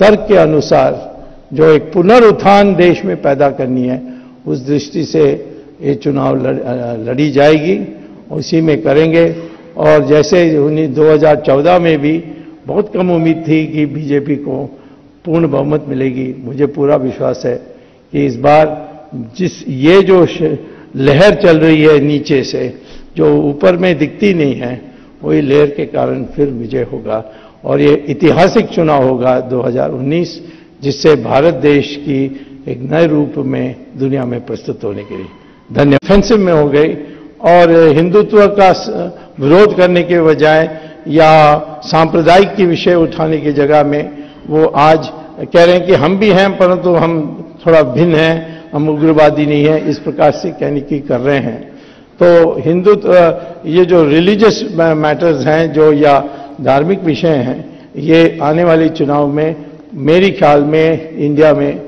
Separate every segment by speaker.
Speaker 1: तर्क के अनुसार जो एक पुनरुत्थान देश में पैदा करनी है, उस दृष्टि से ये चुनाव लड़ी जाएगी, उसी में करेंगे। और जैसे 2014 में भी बहुत कम उम्मीद थी कि बीजेपी को पूर्ण बहुमत मिलेगी, मुझे पूरा विश्वास है कि इस बार ये जो लहर चल रही है नीचे से, जो ऊपर में दिखती नहीं है, वही लहर के कारण फिर विजय होगा और ये ऐतिहासिक चुनाव होगा 2019, जिससे भारत देश की एक नए रूप में दुनिया में प्रस्तुत होने के लिए धन्यवाद। ऑफेंसिव में हो गई और हिंदुत्व का विरोध करने के बजाय या सांप्रदायिक के विषय उठाने की जगह में वो आज कह रहे हैं कि हम भी हैं परंतु हम थोड़ा भिन्न हैं, हम उग्रवादी नहीं है, इस प्रकार से कहने की कर रहे हैं। तो हिंदुत्व, ये जो रिलीजियस मैटर्स हैं जो या धार्मिक विषय हैं, ये आने वाले चुनाव में मेरे ख्याल में इंडिया में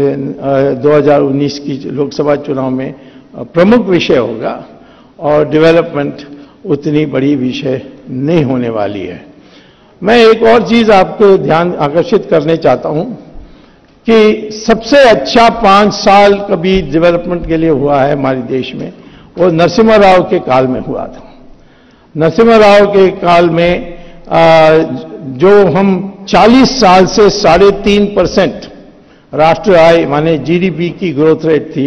Speaker 1: 2019 की लोकसभा चुनाव में प्रमुख विषय होगा और डेवलपमेंट उतनी बड़ी विषय नहीं होने वाली है। मैं एक और चीज आपको ध्यान आकर्षित करने चाहता हूं कि सबसे अच्छा 5 साल कभी डेवलपमेंट के लिए हुआ है हमारे देश में, वो नरसिम्हा राव के काल में हुआ था। नरसिम्हा राव के काल में जो हम 40 साल से 3.5% राष्ट्र आय माने जीडीपी की ग्रोथ रेट थी,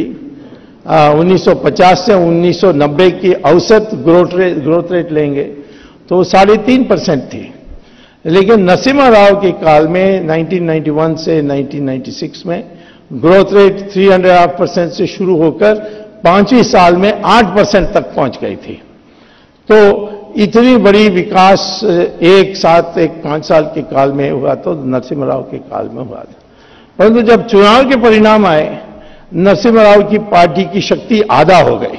Speaker 1: 1950 से 1990 की औसत ग्रोथ रेट लेंगे तो 3.5% थी। लेकिन नरसिम्हा राव के काल में 1991 से 1996 में ग्रोथ रेट 3.5% से शुरू होकर 5 साल में 8% तक पहुंच गई थी। तो इतनी बड़ी विकास एक 5 साल के काल में हुआ तो नरसिम्हा राव के काल में हुआ था। परंतु जब चुनाव के परिणाम आए, नरसिम्हा राव की पार्टी की शक्ति आधा हो गई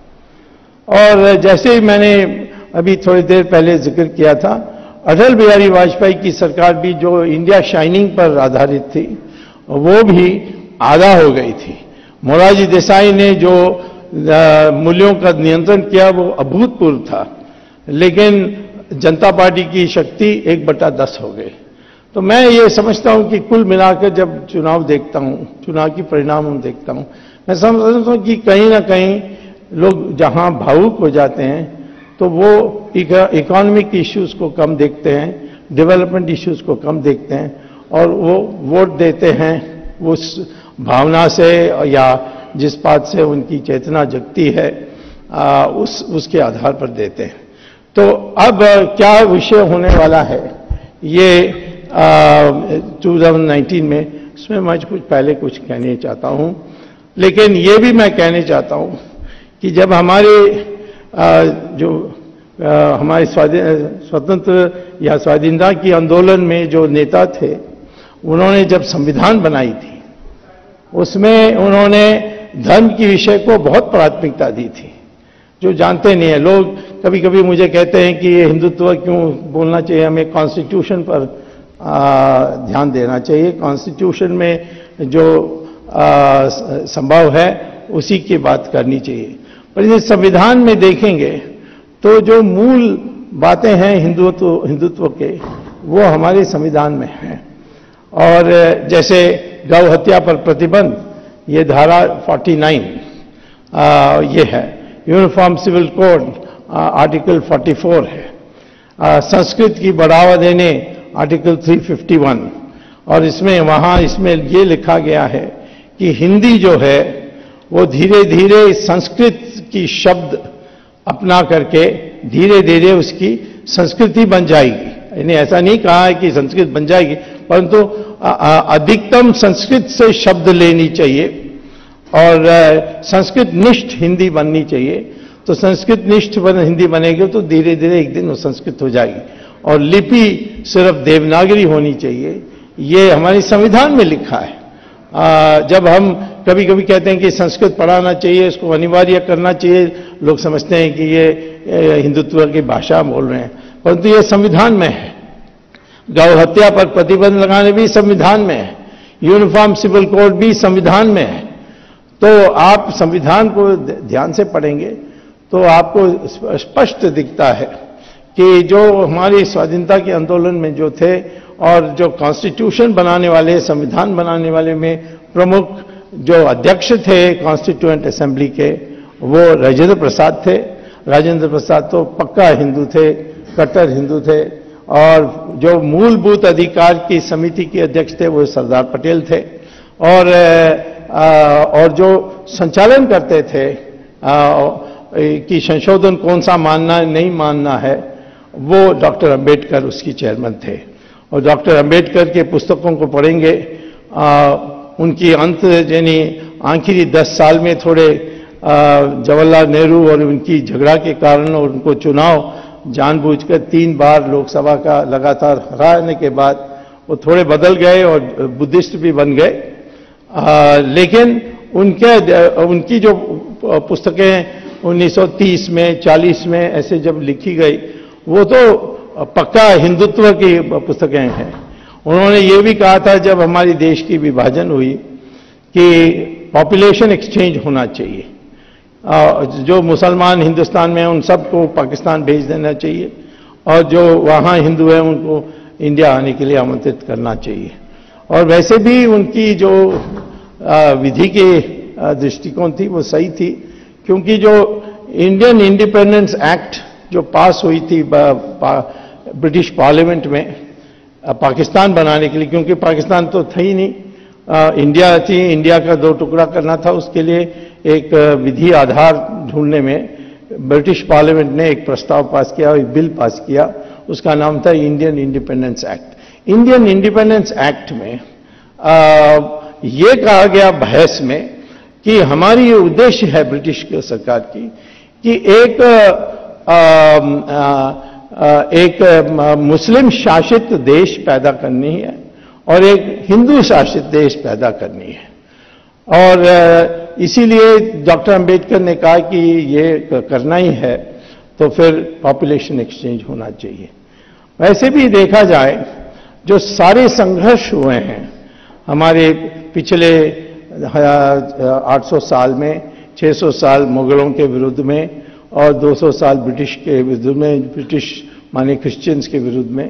Speaker 1: और जैसे ही मैंने अभी थोड़ी देर पहले जिक्र किया था, अटल बिहारी वाजपेयी की सरकार भी जो इंडिया शाइनिंग पर आधारित थी, वो भी आधा हो गई थी। मोरारजी देसाई ने जो मूल्यों का नियंत्रण किया वो अभूतपूर्व था, लेकिन जनता पार्टी की शक्ति 1/10 हो गई। तो मैं ये समझता हूं कि कुल मिलाकर जब चुनाव देखता हूं, चुनाव की परिणाम देखता हूं, मैं समझता हूं कि कहीं ना कहीं लोग जहां भावुक हो जाते हैं तो वो इकोनॉमिक इश्यूज को कम देखते हैं, डेवलपमेंट इश्यूज को कम देखते हैं और वो वोट देते हैं उस भावना से या जिस बात से उनकी चेतना जगती है उसके आधार पर देते हैं। तो अब क्या विषय होने वाला है ये 2019 में, इसमें मैं पहले कुछ कहने चाहता हूं, लेकिन ये भी मैं कहने चाहता हूं कि जब हमारे हमारे स्वतंत्र या स्वाधीनता की आंदोलन में जो नेता थे, उन्होंने जब संविधान बनाई थी, उसमें उन्होंने धर्म की विषय को बहुत प्राथमिकता दी थी, जो जानते नहीं है लोग। कभी कभी मुझे कहते हैं कि ये हिंदुत्व क्यों बोलना चाहिए, हमें कॉन्स्टिट्यूशन पर ध्यान देना चाहिए, कॉन्स्टिट्यूशन में जो संभव है उसी की बात करनी चाहिए। पर इस संविधान में देखेंगे तो जो मूल बातें हैं हिंदुत्व के, वो हमारे संविधान में हैं। और जैसे गौ हत्या पर प्रतिबंध, ये धारा 49 ये है। यूनिफॉर्म सिविल कोड आर्टिकल 44 है। संस्कृत की बढ़ावा देने आर्टिकल 351, और इसमें ये लिखा गया है कि हिंदी जो है वो धीरे धीरे संस्कृत की शब्द अपना करके धीरे धीरे उसकी संस्कृति बन जाएगी। इन्हें ऐसा नहीं कहा है कि संस्कृत बन जाएगी, परंतु अधिकतम संस्कृत से शब्द लेनी चाहिए और संस्कृत निष्ठ हिंदी बननी चाहिए। तो संस्कृत निष्ठ हिंदी बनेगी तो धीरे धीरे एक दिन वो संस्कृत हो जाएगी। और लिपि सिर्फ देवनागरी होनी चाहिए, ये हमारे संविधान में लिखा है। जब हम कभी कभी कहते हैं कि संस्कृत पढ़ाना चाहिए, इसको अनिवार्य करना चाहिए, लोग समझते हैं कि ये हिंदुत्व की भाषा बोल रहे हैं, परंतु ये संविधान में है। गौ हत्या पर प्रतिबंध लगाने भी संविधान में है, यूनिफॉर्म सिविल कोड भी संविधान में है। तो आप संविधान को ध्यान से पढ़ेंगे तो आपको स्पष्ट दिखता है कि जो हमारी स्वाधीनता के आंदोलन में जो थे और जो कॉन्स्टिट्यूशन बनाने वाले, संविधान बनाने वाले में प्रमुख जो अध्यक्ष थे कॉन्स्टिट्यूएंट असेंबली के, वो राजेंद्र प्रसाद थे। राजेंद्र प्रसाद तो पक्का हिंदू थे, कट्टर हिंदू थे। और जो मूलभूत अधिकार की समिति के अध्यक्ष थे वो सरदार पटेल थे। और जो संचालन करते थे कि संशोधन कौन सा मानना है नहीं मानना है, वो डॉक्टर अंबेडकर उसकी चेयरमैन थे। और डॉक्टर अंबेडकर के पुस्तकों को पढ़ेंगे, उनकी अंत यानी आखिरी 10 साल में थोड़े जवाहरलाल नेहरू और उनकी झगड़ा के कारण और उनको चुनाव जानबूझकर 3 बार लोकसभा का लगातार हराने के बाद वो थोड़े बदल गए और बुद्धिस्ट भी बन गए। लेकिन उनकी जो पुस्तकें 1930 में 40 में ऐसे जब लिखी गई, वो तो पक्का हिंदुत्व की पुस्तकें हैं। उन्होंने ये भी कहा था जब हमारी देश की विभाजन हुई कि पॉपुलेशन एक्सचेंज होना चाहिए, जो मुसलमान हिंदुस्तान में हैं उन सबको पाकिस्तान भेज देना चाहिए और जो वहाँ हिंदू हैं उनको इंडिया आने के लिए आमंत्रित करना चाहिए। और वैसे भी उनकी जो विधि की दृष्टिकोण थी वो सही थी, क्योंकि जो इंडियन इंडिपेंडेंस एक्ट जो पास हुई थी ब्रिटिश पार्लियामेंट में पाकिस्तान बनाने के लिए, क्योंकि पाकिस्तान तो था ही नहीं, इंडिया थी, इंडिया का 2 टुकड़ा करना था, उसके लिए एक विधि आधार ढूंढने में ब्रिटिश पार्लियामेंट ने एक प्रस्ताव पास किया, एक बिल पास किया, उसका नाम था Indian independence act. Indian independence act में ये कहा गया बहस में कि हमारी ये उद्देश्य है ब्रिटिश सरकार की कि एक मुस्लिम शासित देश पैदा करनी है और एक हिंदू शासित देश पैदा करनी है। और इसीलिए डॉक्टर अंबेडकर ने कहा कि ये करना ही है तो फिर पॉपुलेशन एक्सचेंज होना चाहिए। वैसे भी देखा जाए जो सारे संघर्ष हुए हैं हमारे पिछले 800 साल में, 600 साल मुगलों के विरुद्ध में और 200 साल ब्रिटिश के विरुद्ध में, ब्रिटिश माने क्रिश्चियंस के विरुद्ध में,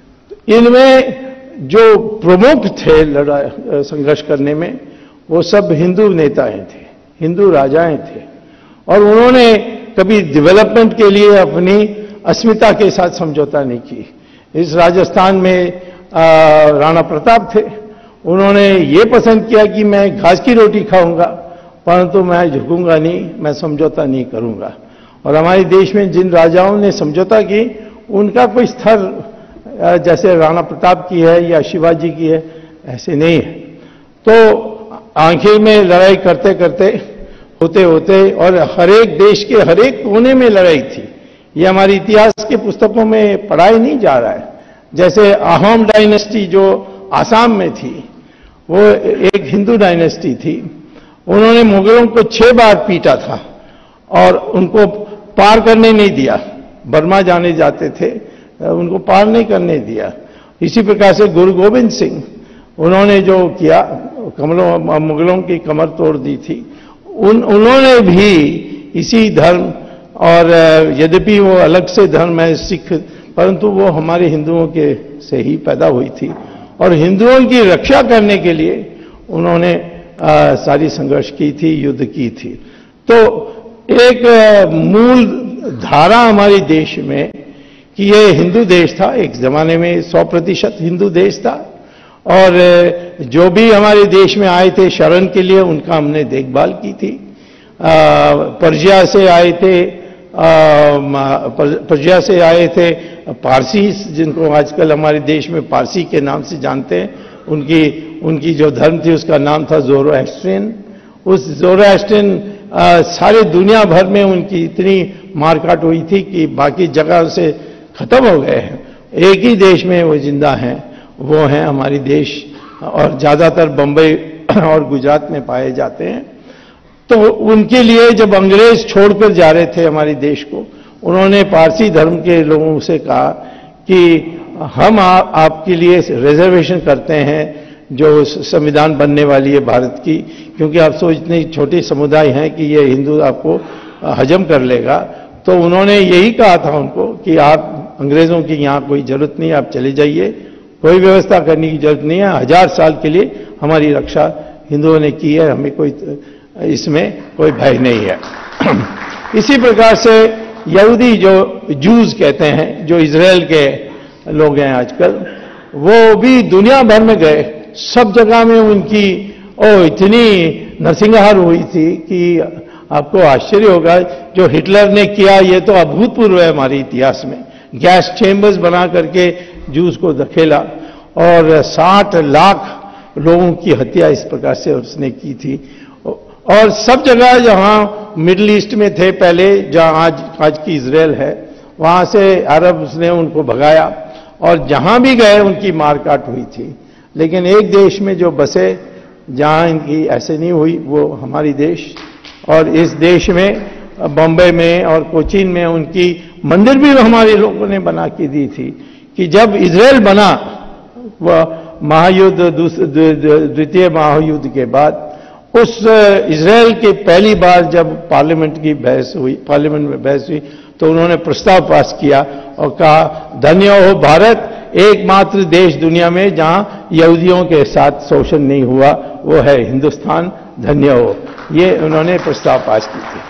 Speaker 1: इनमें जो प्रमुख थे संघर्ष करने में वो सब हिंदू नेताएं थे, हिंदू राजाएं थे। और उन्होंने कभी डेवलपमेंट के लिए अपनी अस्मिता के साथ समझौता नहीं की। इस राजस्थान में राणा प्रताप थे, उन्होंने ये पसंद किया कि मैं घास की रोटी खाऊंगा परंतु मैं झुकूंगा नहीं, मैं समझौता नहीं करूंगा। और हमारे देश में जिन राजाओं ने समझौता की उनका कोई स्तर जैसे राणा प्रताप की है या शिवाजी की है ऐसे नहीं है। तो आखिर में लड़ाई करते करते होते होते और हर एक देश के हर एक कोने में लड़ाई थी। ये हमारे इतिहास के पुस्तकों में पढ़ाई नहीं जा रहा है। जैसे अहोम डायनेस्टी जो आसाम में थी वो एक हिंदू डायनेस्टी थी, उन्होंने मुगलों को 6 बार पीटा था और उनको पार करने नहीं दिया। बर्मा जाने जाते थे, उनको पार नहीं करने दिया। इसी प्रकार से गुरु गोविंद सिंह, उन्होंने जो किया मुगलों की कमर तोड़ दी थी, उन्होंने भी इसी धर्म, और यद्यपि वो अलग से धर्म है सिख, परंतु वो हमारे हिंदुओं के से ही पैदा हुई थी और हिंदुओं की रक्षा करने के लिए उन्होंने सारी संघर्ष की थी, युद्ध की थी। तो एक मूल धारा हमारे देश में कि ये हिंदू देश था, एक जमाने में 100% हिंदू देश था। और जो भी हमारे देश में आए थे शरण के लिए उनका हमने देखभाल की थी। पर्शिया से आए थे, पर्शिया से आए थे पारसी, जिनको आजकल हमारे देश में पारसी के नाम से जानते हैं। उनकी जो धर्म थी उसका नाम था ज़ोरोएस्ट्रियन। उस ज़ोरोएस्ट्रियन सारे दुनिया भर में उनकी इतनी मारकाट हुई थी कि बाकी जगह से खत्म हो गए हैं। एक ही देश में वो जिंदा हैं, वो हैं हमारे देश, और ज़्यादातर बंबई और गुजरात में पाए जाते हैं। तो उनके लिए जब अंग्रेज छोड़कर जा रहे थे हमारे देश को, उन्होंने पारसी धर्म के लोगों से कहा कि हम आपके लिए रिजर्वेशन करते हैं जो संविधान बनने वाली है भारत की, क्योंकि आप सो इतने छोटे समुदाय हैं कि ये हिंदू आपको हजम कर लेगा। तो उन्होंने यही कहा था उनको कि आप अंग्रेजों की यहाँ कोई जरूरत नहीं, आप चले जाइए कोई व्यवस्था करने की जरूरत नहीं है। 1000 साल के लिए हमारी रक्षा हिंदुओं ने की है, हमें कोई इसमें कोई भय नहीं है। इसी प्रकार से यहूदी जो जूज कहते हैं, जो इजराइल के लोग हैं आजकल, वो भी दुनिया भर में गए, सब जगह में उनकी इतनी नरसिंहार हुई थी कि आपको आश्चर्य होगा। जो हिटलर ने किया ये तो अभूतपूर्व है हमारे इतिहास में। गैस चेंबर्स बना करके जूस को धकेला और 60 लाख लोगों की हत्या इस प्रकार से उसने की थी। और सब जगह जहां मिडिल ईस्ट में थे पहले, जहां आज की इजराइल है, वहां से अरब उसने उनको भगाया और जहां भी गए उनकी मारकाट हुई थी। लेकिन एक देश में जो बसे जहां इनकी ऐसे नहीं हुई, वो हमारी देश। और इस देश में बॉम्बे में और कोचीन में उनकी मंदिर भी हमारे लोगों ने बना के दी थी कि जब इजराइल बना, वह महायुद्ध द्वितीय महायुद्ध के बाद, उस इजराइल के पहली बार जब पार्लियामेंट में बहस हुई तो उन्होंने प्रस्ताव पास किया और कहा, धन्य हो भारत, एकमात्र देश दुनिया में जहां यहूदियों के साथ शोषण नहीं हुआ वो है हिंदुस्तान, धन्य हो। ये उन्होंने प्रस्ताव पास की थी।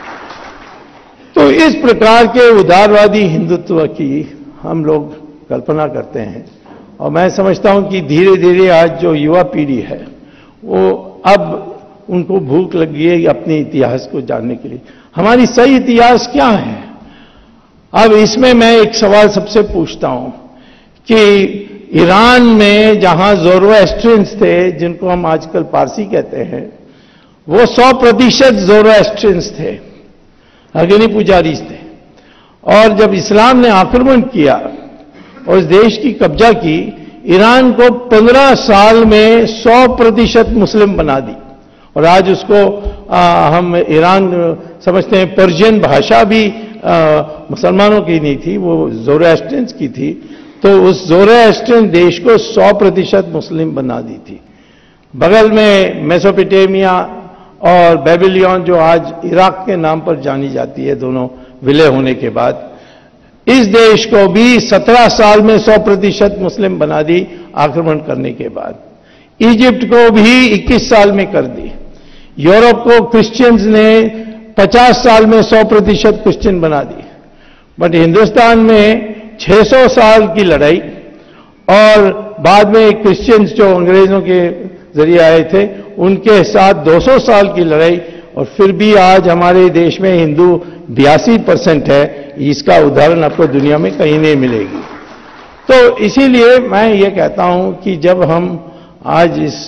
Speaker 1: तो इस प्रकार के उदारवादी हिंदुत्व की हम लोग कल्पना करते हैं और मैं समझता हूं कि धीरे धीरे आज जो युवा पीढ़ी है वो अब उनको भूख लगी है अपने इतिहास को जानने के लिए। हमारी सही इतिहास क्या है? अब इसमें मैं एक सवाल सबसे पूछता हूं कि ईरान में जहां ज़ोरोएस्ट्रियंस थे, जिनको हम आजकल पारसी कहते हैं, वो 100% ज़ोरोएस्ट्रियंस थे, अग्नि पुजारी थे। और जब इस्लाम ने आक्रमण किया और इस देश की कब्जा की, ईरान को 15 साल में 100% मुस्लिम बना दी। और आज उसको हम ईरान समझते हैं, पर्शियन भाषा भी मुसलमानों की नहीं थी, वो ज़ोरोएस्ट्रियंस की थी। तो उस ज़ोरोएस्ट्रियन देश को 100% मुस्लिम बना दी थी। बगल में मेसोपोटामिया और बेबीलोन, जो आज इराक के नाम पर जानी जाती है, दोनों विलय होने के बाद, इस देश को भी 17 साल में 100% मुस्लिम बना दी आक्रमण करने के बाद। इजिप्ट को भी 21 साल में कर दी। यूरोप को क्रिश्चियंस ने 50 साल में 100% क्रिश्चियन बना दी। बट हिंदुस्तान में 600 साल की लड़ाई और बाद में क्रिश्चियंस जो अंग्रेजों के जरिए आए थे उनके साथ 200 साल की लड़ाई, और फिर भी आज हमारे देश में हिंदू 82% है। इसका उदाहरण आपको दुनिया में कहीं नहीं मिलेगी। तो इसीलिए मैं ये कहता हूं कि जब हम आज इस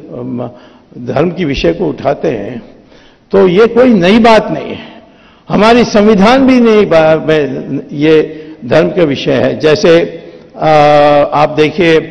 Speaker 1: धर्म की विषय को उठाते हैं तो ये कोई नई बात नहीं है। हमारी संविधान भी नहीं ये धर्म के विषय है। जैसे आप देखिए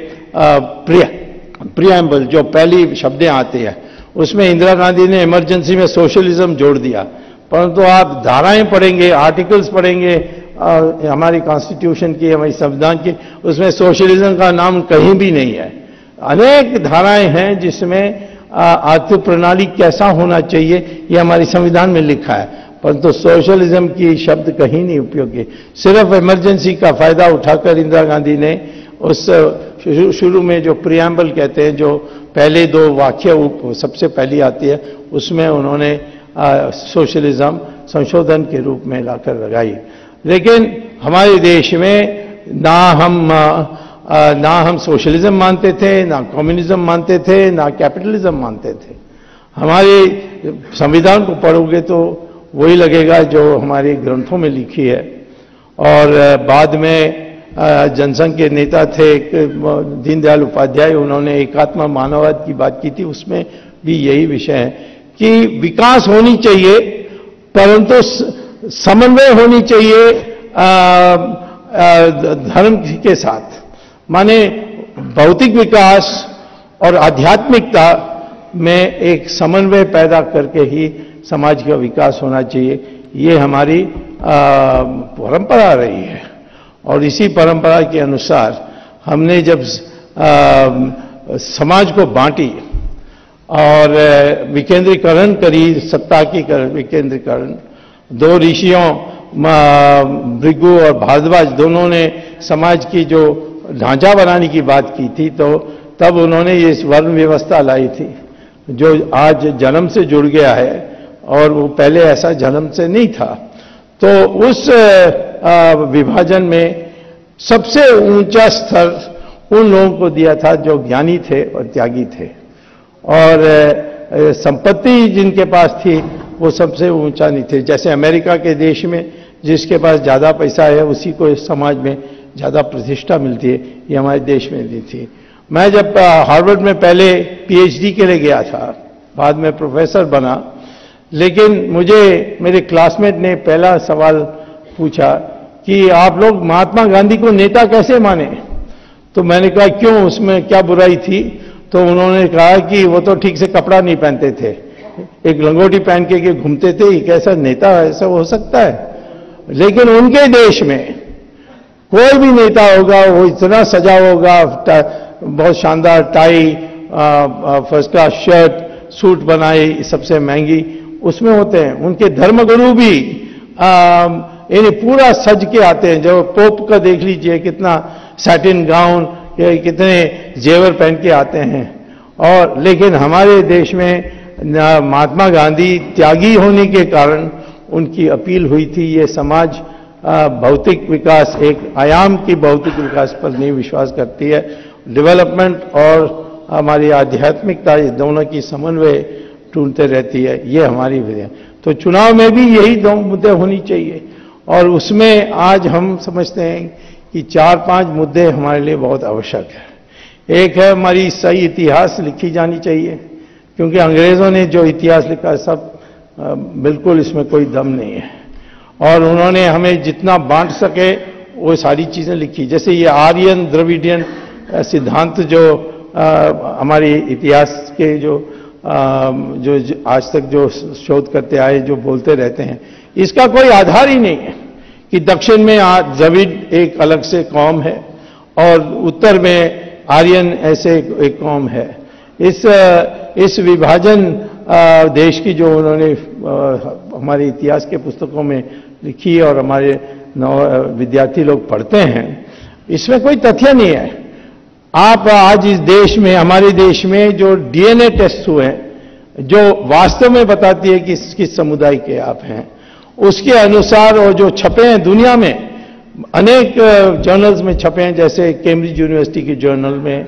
Speaker 1: प्रियम्बल, जो पहली शब्दें आती है, उसमें इंदिरा गांधी ने इमरजेंसी में सोशलिज्म जोड़ दिया। परंतु आप धाराएं पढ़ेंगे, आर्टिकल्स पढ़ेंगे हमारी कॉन्स्टिट्यूशन की, हमारी संविधान की, उसमें सोशलिज्म का नाम कहीं भी नहीं है। अनेक धाराएं हैं जिसमें आर्थिक प्रणाली कैसा होना चाहिए ये हमारी संविधान में लिखा है, परंतु सोशलिज्म की शब्द कहीं नहीं उपयोग किए। सिर्फ इमरजेंसी का फायदा उठाकर इंदिरा गांधी ने उस शुरू में जो प्रियम्बल कहते हैं, जो पहले 2 वाक्य सबसे पहली आती है, उसमें उन्होंने सोशलिज्म संशोधन के रूप में लाकर लगाई। लेकिन हमारे देश में ना हम सोशलिज्म मानते थे, ना कम्युनिज्म मानते थे, ना कैपिटलिज्म मानते थे। हमारे संविधान को पढ़ोगे तो वही लगेगा जो हमारे ग्रंथों में लिखी है। और बाद में जनसंघ के नेता थे दीनदयाल उपाध्याय, उन्होंने एकात्म मानववाद की बात की थी, उसमें भी यही विषय है कि विकास होनी चाहिए परंतु समन्वय होनी चाहिए धर्म के साथ। माने भौतिक विकास और आध्यात्मिकता में एक समन्वय पैदा करके ही समाज का विकास होना चाहिए। ये हमारी परंपरा रही है और इसी परंपरा के अनुसार हमने जब समाज को बांटी और विकेंद्रीकरण करी, सत्ता की विकेंद्रीकरण, 2 ऋषियों भृगु और भारद्वाज दोनों ने समाज की जो ढांचा बनाने की बात की थी, तो तब उन्होंने ये वर्ण व्यवस्था लाई थी जो आज जन्म से जुड़ गया है, और वो पहले ऐसा जन्म से नहीं था। तो उस विभाजन में सबसे ऊंचा स्तर उन लोगों को दिया था जो ज्ञानी थे और त्यागी थे, और संपत्ति जिनके पास थी वो सबसे ऊंचा नहीं थे। जैसे अमेरिका के देश में जिसके पास ज्यादा पैसा है उसी को समाज में ज्यादा प्रतिष्ठा मिलती है, ये हमारे देश में नहीं थी। मैं जब हार्वर्ड में पहले पीएचडी के लिए गया था, बाद में प्रोफेसर बना, लेकिन मुझे मेरे क्लासमेट ने पहला सवाल पूछा कि आप लोग महात्मा गांधी को नेता कैसे माने? तो मैंने कहा क्यों, उसमें क्या बुराई थी? तो उन्होंने कहा कि वो तो ठीक से कपड़ा नहीं पहनते थे, एक लंगोटी पहन के घूमते थे, ये कैसा नेता ऐसा हो सकता है? लेकिन उनके देश में कोई भी नेता होगा वो इतना सजा होगा, बहुत शानदार tie, first class shirt, suit बनाई सबसे महंगी, उसमें होते हैं। उनके धर्मगुरु भी इन्हें पूरा सज के आते हैं। जो पोप का देख लीजिए, कितना सैटिन गाउन, कितने जेवर पहन के आते हैं। और लेकिन हमारे देश में महात्मा गांधी त्यागी होने के कारण उनकी अपील हुई थी। ये समाज भौतिक विकास, एक आयाम की भौतिक विकास पर नहीं विश्वास करती है। डेवलपमेंट और हमारी आध्यात्मिकता, ये दोनों की समन्वय ढूंढते रहती है, ये हमारी विधि। तो चुनाव में भी यही दो मुद्दे होनी चाहिए, और उसमें आज हम समझते हैं कि 4-5 मुद्दे हमारे लिए बहुत आवश्यक है। एक है, हमारी सही इतिहास लिखी जानी चाहिए, क्योंकि अंग्रेजों ने जो इतिहास लिखा सब बिल्कुल इसमें कोई दम नहीं है, और उन्होंने हमें जितना बांट सके वो सारी चीजें लिखी। जैसे ये आर्यन द्रविडियन सिद्धांत जो हमारी इतिहास के जो आज तक जो शोध करते आए, जो बोलते रहते हैं, इसका कोई आधार ही नहीं है कि दक्षिण में द्रविड़ एक अलग से कौम है और उत्तर में आर्यन ऐसे एक कौम है। इस विभाजन देश की जो उन्होंने हमारे इतिहास के पुस्तकों में लिखी और हमारे विद्यार्थी लोग पढ़ते हैं, इसमें कोई तथ्य नहीं है। आप आज इस देश में, हमारे देश में जो डीएनए टेस्ट हुए हैं, जो वास्तव में बताती है कि किस समुदाय के आप हैं, उसके अनुसार, और जो छपे हैं दुनिया में, अनेक जर्नल्स में छपे हैं, जैसे कैम्ब्रिज यूनिवर्सिटी के जर्नल में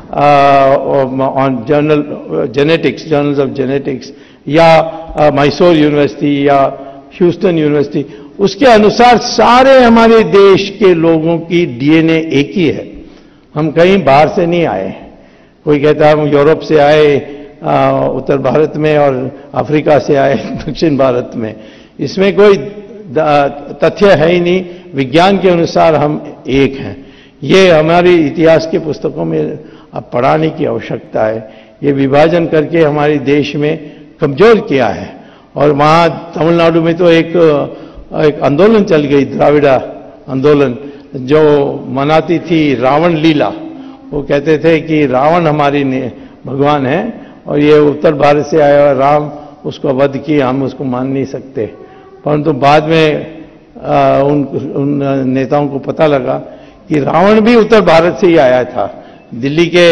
Speaker 1: on journal genetics, journals of genetics, या मैसूर यूनिवर्सिटी या ह्यूस्टन यूनिवर्सिटी, उसके अनुसार सारे हमारे देश के लोगों की डीएनए एक ही है। हम कहीं बाहर से नहीं आए। कोई कहता है हम यूरोप से आए उत्तर भारत में, और अफ्रीका से आए दक्षिण भारत में। इसमें कोई तथ्य है ही नहीं। विज्ञान के अनुसार हम एक हैं। ये हमारी इतिहास के पुस्तकों में अब पढ़ाने की आवश्यकता है। ये विभाजन करके हमारे देश में कमजोर किया है। और वहाँ तमिलनाडु में तो एक आंदोलन चल गई, द्राविड़ा आंदोलन, जो मनाती थी रावण लीला। वो कहते थे कि रावण हमारी भगवान है, और ये उत्तर भारत से आया हुआ राम, उसको वध किया, हम उसको मान नहीं सकते। परंतु बाद में उन नेताओं को पता लगा कि रावण भी उत्तर भारत से ही आया था। दिल्ली के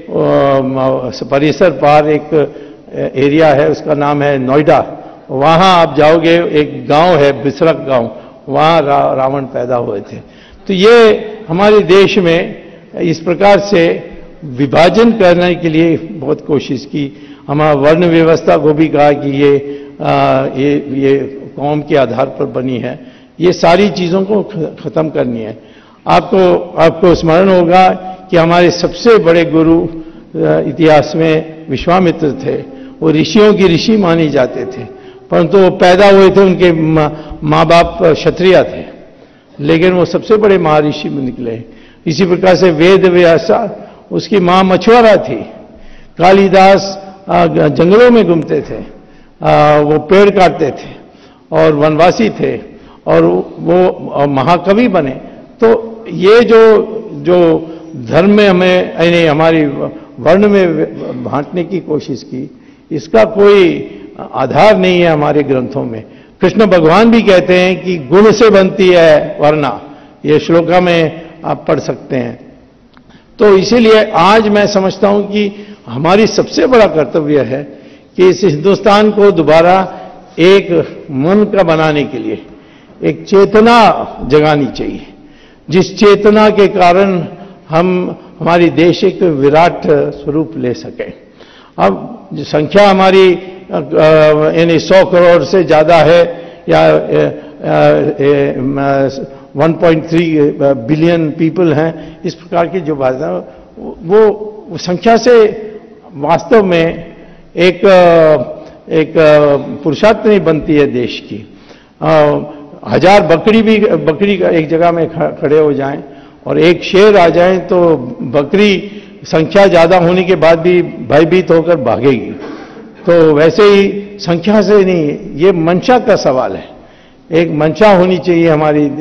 Speaker 1: परिसर पार एक एरिया है, उसका नाम है नोएडा। वहां आप जाओगे, एक गांव है बिसरक गांव, वहां रावण पैदा हुए थे। तो ये हमारे देश में इस प्रकार से विभाजन करने के लिए बहुत कोशिश की। हमारा वर्ण व्यवस्था को भी कहा कि ये कौम के आधार पर बनी है। ये सारी चीजों को खत्म करनी है। आपको स्मरण होगा कि हमारे सबसे बड़े गुरु इतिहास में विश्वामित्र थे। वो ऋषियों की ऋषि माने जाते थे, परंतु वो पैदा हुए थे, उनके माँ बाप क्षत्रिय थे, लेकिन वो सबसे बड़े महर्षि में निकले। इसी प्रकार से वेद व्यासा, उसकी मां मछुआरा थी। कालिदास जंगलों में घूमते थे, वो पेड़ काटते थे और वनवासी थे, और वो महाकवि बने। तो ये जो धर्म में हमें यानी हमारी वर्ण में बांटने की कोशिश की, इसका कोई आधार नहीं है हमारे ग्रंथों में। कृष्ण भगवान भी कहते हैं कि गुण से बनती है वर्णा। ये श्लोका में आप पढ़ सकते हैं। तो इसीलिए आज मैं समझता हूं कि हमारी सबसे बड़ा कर्तव्य है कि इस हिंदुस्तान को दोबारा एक मन का बनाने के लिए एक चेतना जगानी चाहिए, जिस चेतना के कारण हम हमारी देश एक विराट स्वरूप ले सकें। अब संख्या हमारी यानी 100 करोड़ से ज्यादा है या 1.3 बिलियन पीपल हैं, इस प्रकार की जो बात है वो संख्या से वास्तव में एक पुरुषार्थ नहीं बनती है देश की। 1000 बकरी का एक जगह में खड़े हो जाएं और एक शेर आ जाए तो बकरी संख्या ज्यादा होने के बाद भी भयभीत होकर भागेगी। तो वैसे ही संख्या से नहीं, ये मंशा का सवाल है। एक मंशा होनी चाहिए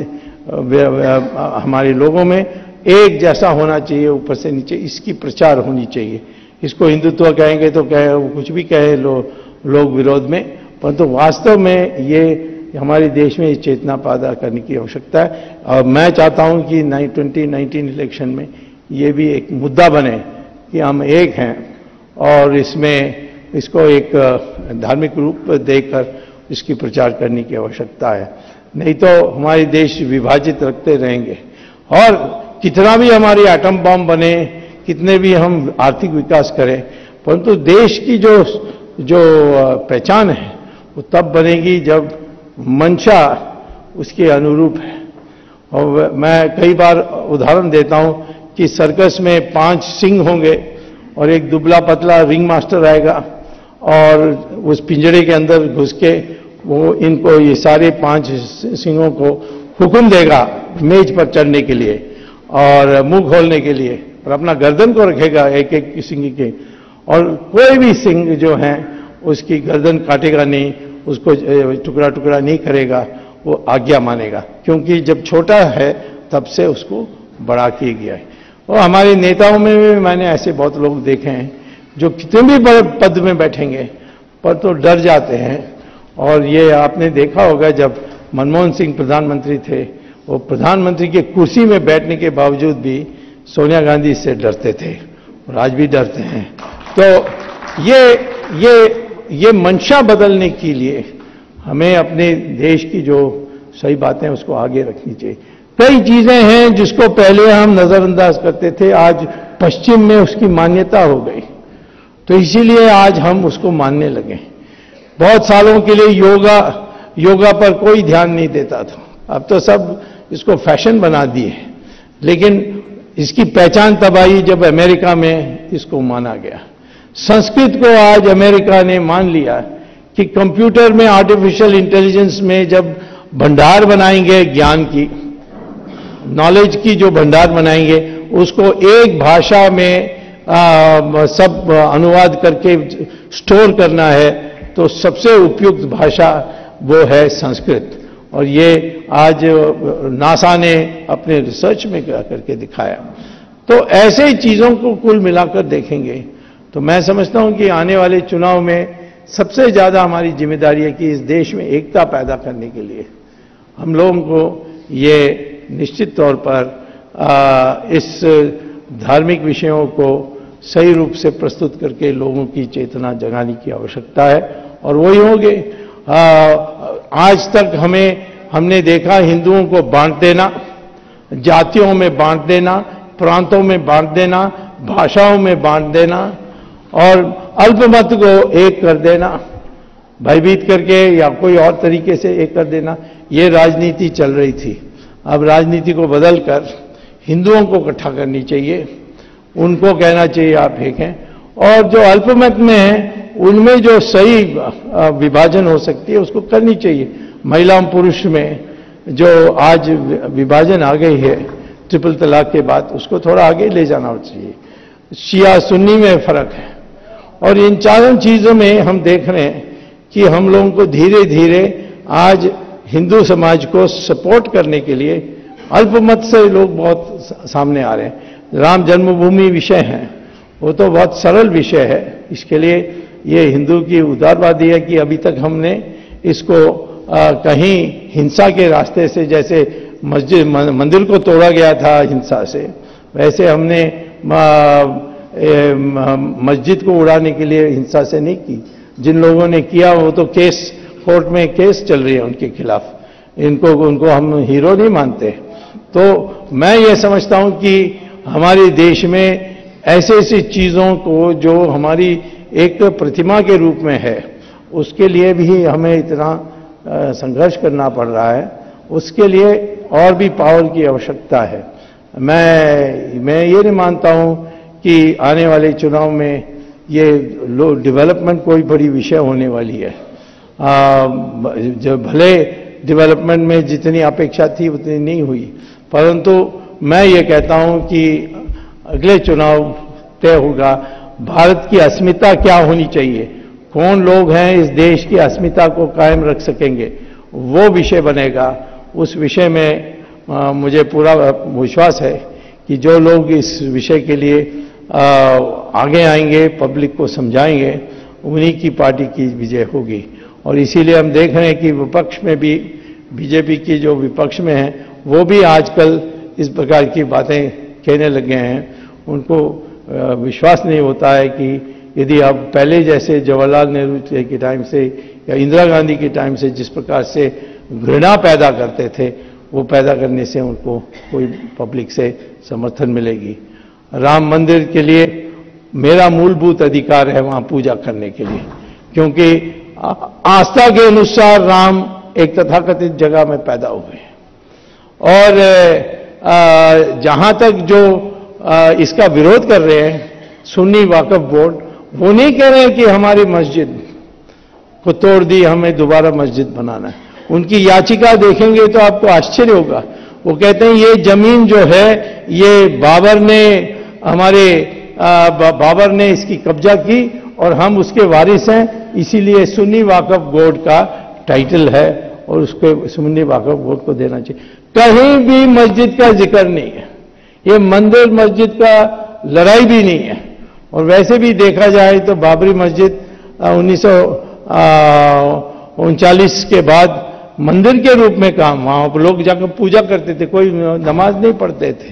Speaker 1: हमारे लोगों में, एक जैसा होना चाहिए ऊपर से नीचे, इसकी प्रचार होनी चाहिए। इसको हिंदुत्व कहेंगे तो कहे, कुछ भी कहे लोग विरोध में, परंतु वास्तव में ये हमारे देश में चेतना पैदा करने की आवश्यकता है। और मैं चाहता हूं कि 2019 इलेक्शन में ये भी एक मुद्दा बने कि हम एक हैं और इसको एक धार्मिक रूप देकर इसकी प्रचार करने की आवश्यकता है। नहीं तो हमारे देश विभाजित रखते रहेंगे और कितना भी हमारी एटम बम बने, कितने भी हम आर्थिक विकास करें, परंतु देश की जो पहचान है वो तब बनेगी जब मंशा उसके अनुरूप है। और मैं कई बार उदाहरण देता हूं कि सर्कस में 5 सिंह होंगे और एक दुबला पतला रिंग मास्टर आएगा और उस पिंजरे के अंदर घुस के वो इनको ये सारे 5 सिंहों को हुक्म देगा मेज पर चढ़ने के लिए और मुंह खोलने के लिए, और अपना गर्दन को रखेगा एक एक सिंह के, और कोई भी सिंह जो है उसकी गर्दन काटेगा नहीं, उसको टुकड़ा टुकड़ा नहीं करेगा, वो आज्ञा मानेगा, क्योंकि जब छोटा है तब से उसको बड़ा किया गया है। और हमारे नेताओं में भी मैंने ऐसे बहुत लोग देखे हैं जो कितने भी बड़े पद में बैठेंगे पर तो डर जाते हैं। और ये आपने देखा होगा जब मनमोहन सिंह प्रधानमंत्री थे, वो प्रधानमंत्री की कुर्सी में बैठने के बावजूद भी सोनिया गांधी से डरते थे और आज भी डरते हैं। तो ये मंशा बदलने के लिए हमें अपने देश की जो सही बातें उसको आगे रखनी चाहिए। कई चीजें हैं जिसको पहले हम नजरअंदाज करते थे, आज पश्चिम में उसकी मान्यता हो गई, तो इसीलिए आज हम उसको मानने लगे। बहुत सालों के लिए योगा पर कोई ध्यान नहीं देता था, अब तो सब इसको फैशन बना दिए, लेकिन इसकी पहचान तब आई जब अमेरिका में इसको माना गया। संस्कृत को आज अमेरिका ने मान लिया कि कंप्यूटर में, आर्टिफिशियल इंटेलिजेंस में जब भंडार बनाएंगे ज्ञान की, नॉलेज की जो भंडार बनाएंगे, उसको एक भाषा में सब अनुवाद करके स्टोर करना है, तो सबसे उपयुक्त भाषा वो है संस्कृत। और ये आज नासा ने अपने रिसर्च में करके दिखाया। तो ऐसे चीजों को कुल मिलाकर देखेंगे तो मैं समझता हूं कि आने वाले चुनाव में सबसे ज्यादा हमारी जिम्मेदारी है कि इस देश में एकता पैदा करने के लिए हम लोगों को ये निश्चित तौर पर इस धार्मिक विषयों को सही रूप से प्रस्तुत करके लोगों की चेतना जगाने की आवश्यकता है। और वही होंगे, आज तक हमने देखा हिंदुओं को बांट देना, जातियों में बांट देना, प्रांतों में बांट देना, भाषाओं में बांट देना और अल्पमत को एक कर देना, भयभीत करके या कोई और तरीके से एक कर देना, ये राजनीति चल रही थी। अब राजनीति को बदलकर हिंदुओं को इकट्ठा करनी चाहिए, उनको कहना चाहिए आप एक हैं, और जो अल्पमत में है उनमें जो सही विभाजन हो सकती है उसको करनी चाहिए। महिला पुरुष में जो आज विभाजन आ गई है ट्रिपल तलाक के बाद, उसको थोड़ा आगे ले जाना चाहिए। शिया सुन्नी में फर्क है, और इन चारों चीजों में हम देख रहे हैं कि हम लोगों को धीरे धीरे आज हिंदू समाज को सपोर्ट करने के लिए अल्पमत से लोग बहुत सामने आ रहे हैं। राम जन्मभूमि विषय है, वो तो बहुत सरल विषय है, इसके लिए ये हिंदू की उदारवादी है कि अभी तक हमने इसको कहीं हिंसा के रास्ते से, जैसे मंदिर को तोड़ा गया था हिंसा से, वैसे हमने मस्जिद को उड़ाने के लिए हिंसा से नहीं की। जिन लोगों ने किया वो तो केस, कोर्ट में केस चल रही है उनके खिलाफ। उनको हम हीरो नहीं मानते। तो मैं ये समझता हूं कि हमारे देश में ऐसी ऐसी चीजों को जो हमारी एक प्रतिमा के रूप में है, उसके लिए भी हमें इतना संघर्ष करना पड़ रहा है। उसके लिए और भी पावर की आवश्यकता है। मैं ये नहीं मानता हूं कि आने वाले चुनाव में ये डेवलपमेंट कोई बड़ी विषय होने वाली है। जो भले डेवलपमेंट में जितनी अपेक्षा थी उतनी नहीं हुई, परंतु मैं ये कहता हूं कि अगले चुनाव तय होगा भारत की अस्मिता क्या होनी चाहिए, कौन लोग हैं इस देश की अस्मिता को कायम रख सकेंगे, वो विषय बनेगा। उस विषय में मुझे पूरा विश्वास है कि जो लोग इस विषय के लिए आगे आएंगे, पब्लिक को समझाएंगे, उन्हीं की पार्टी की विजय होगी। और इसीलिए हम देख रहे हैं कि विपक्ष में भी बीजेपी की जो विपक्ष में है वो भी आजकल इस प्रकार की बातें कहने लग गए हैं। उनको विश्वास नहीं होता है कि यदि आप पहले जैसे जवाहरलाल नेहरू के टाइम से या इंदिरा गांधी के टाइम से जिस प्रकार से घृणा पैदा करते थे, वो पैदा करने से उनको कोई पब्लिक से समर्थन मिलेगी। राम मंदिर के लिए मेरा मूलभूत अधिकार है वहां पूजा करने के लिए, क्योंकि आस्था के अनुसार राम एक तथाकथित जगह में पैदा हुए। और जहां तक जो इसका विरोध कर रहे हैं सुन्नी वाकफ बोर्ड, वो नहीं कह रहे हैं कि हमारी मस्जिद को तोड़ दी, हमें दोबारा मस्जिद बनाना है। उनकी याचिका देखेंगे तो आपको आश्चर्य होगा। वो कहते हैं ये जमीन जो है ये बाबर ने इसकी कब्जा की और हम उसके वारिस हैं, इसीलिए सुन्नी वाकफ बोर्ड का टाइटल है और उसके सुन्नी वाकफ बोर्ड को देना चाहिए। कहीं भी मस्जिद का जिक्र नहीं है। ये मंदिर मस्जिद का लड़ाई भी नहीं है। और वैसे भी देखा जाए तो बाबरी मस्जिद 1939 के बाद मंदिर के रूप में काम, वहां लोग जाकर पूजा करते थे, कोई नमाज नहीं पढ़ते थे।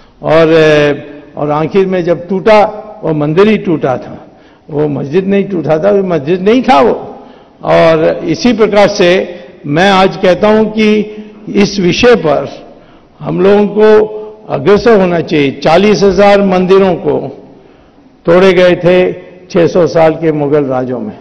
Speaker 1: और आखिर में जब टूटा वो मंदिर ही टूटा था, वो मस्जिद नहीं टूटा था, वो मस्जिद नहीं था वो। और इसी प्रकार से मैं आज कहता हूं कि इस विषय पर हम लोगों को अग्रसर होना चाहिए। 40,000 मंदिरों को तोड़े गए थे 600 साल के मुगल राजों में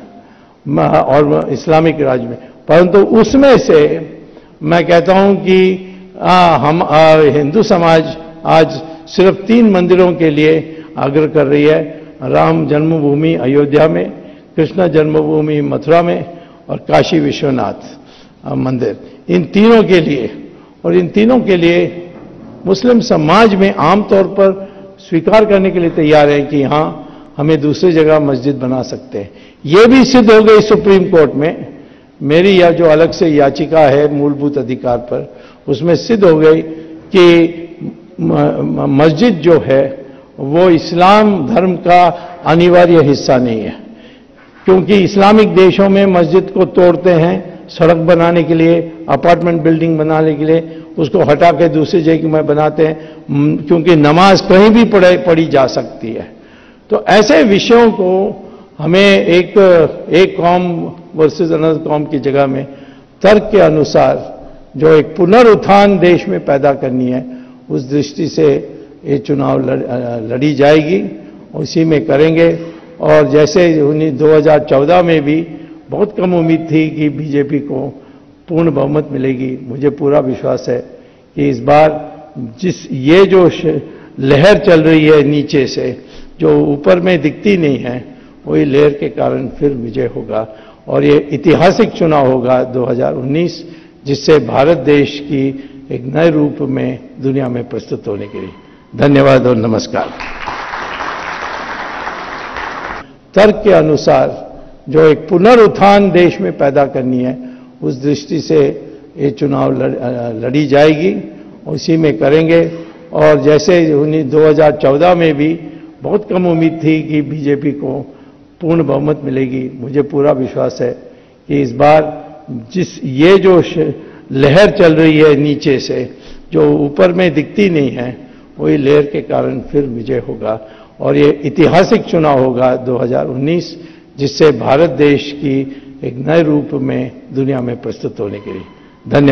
Speaker 1: और इस्लामिक राज में, परंतु उसमें से मैं कहता हूं कि हम हिंदू समाज आज सिर्फ 3 मंदिरों के लिए आग्रह कर रही है। राम जन्मभूमि अयोध्या में, कृष्ण जन्मभूमि मथुरा में और काशी विश्वनाथ मंदिर, इन तीनों के लिए। और इन तीनों के लिए मुस्लिम समाज में आमतौर पर स्वीकार करने के लिए तैयार है कि हाँ हमें दूसरी जगह मस्जिद बना सकते हैं। ये भी सिद्ध हो गई सुप्रीम कोर्ट में। मेरी यह जो अलग से याचिका है मूलभूत अधिकार पर, उसमें सिद्ध हो गई कि मस्जिद जो है वो इस्लाम धर्म का अनिवार्य हिस्सा नहीं है, क्योंकि इस्लामिक देशों में मस्जिद को तोड़ते हैं सड़क बनाने के लिए, अपार्टमेंट बिल्डिंग बनाने के लिए, उसको हटा के दूसरी जगह में बनाते हैं, क्योंकि नमाज कहीं भी पढ़ी जा सकती है। तो ऐसे विषयों को हमें एक कौम वर्सेस अनदर कौम की जगह में तर्क के अनुसार जो एक पुनरुत्थान देश में पैदा करनी है, उस दृष्टि से ये चुनाव लड़ी जाएगी, उसी में करेंगे। और जैसे 2014 में भी बहुत कम उम्मीद थी कि बीजेपी को पूर्ण बहुमत मिलेगी, मुझे पूरा विश्वास है कि इस बार ये जो लहर चल रही है नीचे से, जो ऊपर में दिखती नहीं है, वही लहर के कारण फिर विजय होगा। और ये ऐतिहासिक चुनाव होगा 2019, जिससे भारत देश की एक नए रूप में दुनिया में प्रस्तुत होने के लिए। धन्यवाद और नमस्कार। तर्क के अनुसार जो एक पुनरुत्थान देश में पैदा करनी है, उस दृष्टि से ये चुनाव लड़ी जाएगी, उसी में करेंगे। और जैसे 2014 में भी बहुत कम उम्मीद थी कि बीजेपी को पूर्ण बहुमत मिलेगी, मुझे पूरा विश्वास है कि इस बार ये जो लहर चल रही है नीचे से, जो ऊपर में दिखती नहीं है, वही लेयर के कारण फिर विजय होगा और ये ऐतिहासिक चुनाव होगा 2019, जिससे भारत देश की एक नए रूप में दुनिया में प्रस्तुत होने के लिए। धन्यवाद।